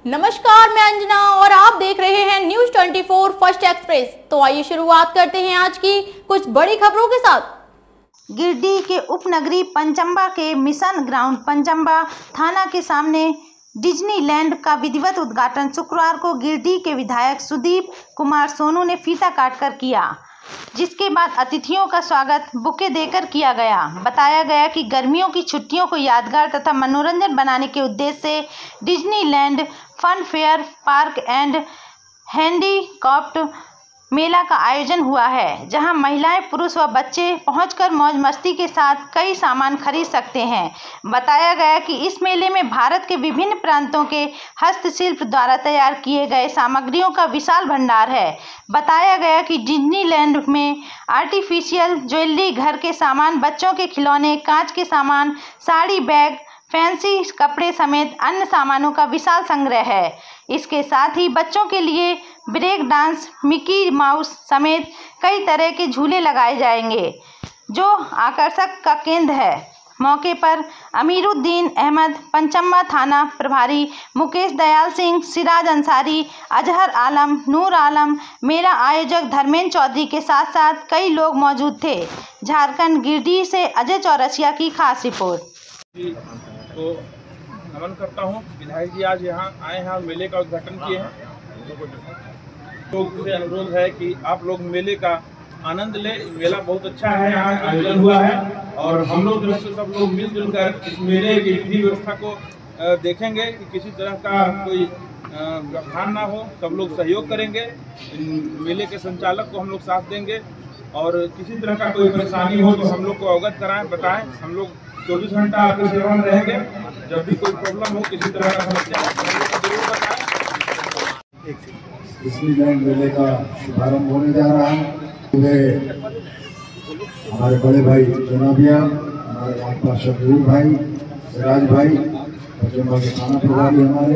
नमस्कार, मैं अंजना और आप देख रहे हैं न्यूज 24 फर्स्ट एक्सप्रेस। तो आइए शुरुआत करते हैं आज की कुछ बड़ी खबरों के साथ। गिरिडीह के उपनगरी पंचंबा के मिशन ग्राउंड पंचंबा थाना के सामने डिज्नीलैंड का विधिवत उद्घाटन शुक्रवार को गिरिडीह के विधायक सुदीप कुमार सोनू ने फीता काटकर किया, जिसके बाद अतिथियों का स्वागत बुके देकर किया गया। बताया गया कि गर्मियों की छुट्टियों को यादगार तथा मनोरंजन बनाने के उद्देश्य से Disneyland fun fair park and handicraft मेला का आयोजन हुआ है, जहां महिलाएं, पुरुष व बच्चे पहुंचकर मौज मस्ती के साथ कई सामान खरीद सकते हैं। बताया गया कि इस मेले में भारत के विभिन्न प्रांतों के हस्तशिल्प द्वारा तैयार किए गए सामग्रियों का विशाल भंडार है। बताया गया कि डिज्नीलैंड में आर्टिफिशियल ज्वेलरी, घर के सामान, बच्चों के खिलौने, कांच के सामान, साड़ी, बैग, फैंसी कपड़े समेत अन्य सामानों का विशाल संग्रह है। इसके साथ ही बच्चों के लिए ब्रेक डांस, मिकी माउस समेत कई तरह के झूले लगाए जाएंगे, जो आकर्षक का केंद्र है। मौके पर अमीरुद्दीन अहमद, पंचंबा थाना प्रभारी मुकेश दयाल सिंह, सिराज अंसारी, अजहर आलम, नूर आलम, मेला आयोजक धर्मेंद्र चौधरी के साथ साथ कई लोग मौजूद थे। झारखंड गिरिडीह से अजय चौरसिया की खास रिपोर्ट। तो नमन करता हूँ, विधायक जी आज यहाँ आए हैं और मेले का उद्घाटन किए हैं। तो मुझे अनुरोध है कि आप लोग मेले का आनंद ले। मेला बहुत अच्छा है, यहाँ आयोजन हुआ है और हम लोग जो है सब लोग मिलजुल कर इस मेले की विधि व्यवस्था को देखेंगे कि किसी तरह का कोई व्यवधान ना हो। सब लोग सहयोग करेंगे, मेले के संचालक को हम लोग साथ देंगे और किसी तरह का कोई परेशानी हो तो हम लोग को अवगत कराएं, बताएं। हम लोग 24 घंटा आपकी सेवा में रहेंगे। जब भी कोई प्रॉब्लम हो, किसी तरह का समस्या हो, जरूर बताएं। डिज्नीलैंड मेले का शुभारंभ होने जा रहा है। हमारे बड़े भाई जनाबिया, हमारे राज पार्षद नूर भाई, सिराज भाई, पंचंबा के थाना प्रभारी हमारे,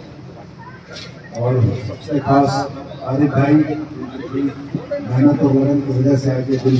और सबसे खास आरिफ भाई, मेहनत और लगन की वजह से आज ये दिन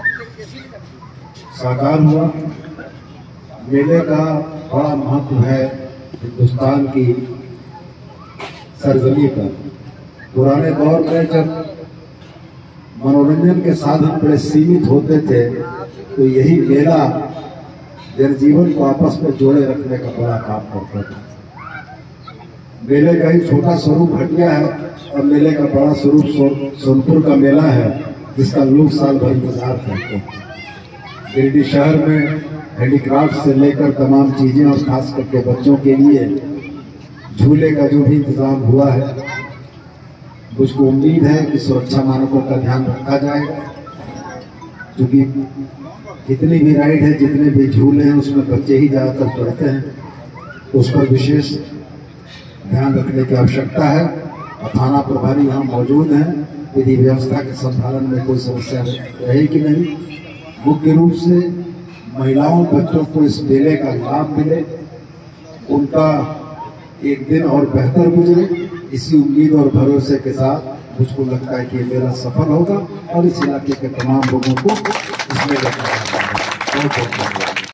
साकार हुआ। मेले का बड़ा महत्व है हिंदुस्तान की सरजमी पर। पुराने दौर में जब मनोरंजन के साधन बड़े सीमित होते थे, तो यही मेला जनजीवन को आपस में जोड़े रखने का बड़ा काम करता था। मेले का एक छोटा स्वरूप हटिया है और मेले का बड़ा स्वरूप सोनपुर का मेला है, जिसका लोग साल भर इंतजार करते हैं। गिरिडीह शहर में हैंडीक्राफ्ट से लेकर तमाम चीजें और खास करके बच्चों के लिए झूले का जो भी इंतजाम हुआ है, मुझको उम्मीद है कि सुरक्षा मानकों का ध्यान रखा जाएगा, क्योंकि जितनी भी राइड है, जितने भी झूले हैं, उसमें बच्चे ही ज्यादातर चढ़ते हैं। उस पर विशेष ध्यान रखने की आवश्यकता है और थाना प्रभारी यहाँ मौजूद हैं। विधि व्यवस्था के संचालन में कोई समस्या रहे कि नहीं। मुख्य रूप से महिलाओं, बच्चों को इस मेले का लाभ मिले, उनका एक दिन और बेहतर गुजरे, इसी उम्मीद और भरोसे के साथ मुझको लगता है कि ये मेला सफल होगा और इस इलाके के तमाम लोगों को इसमें लेकर आना है। बहुत बहुत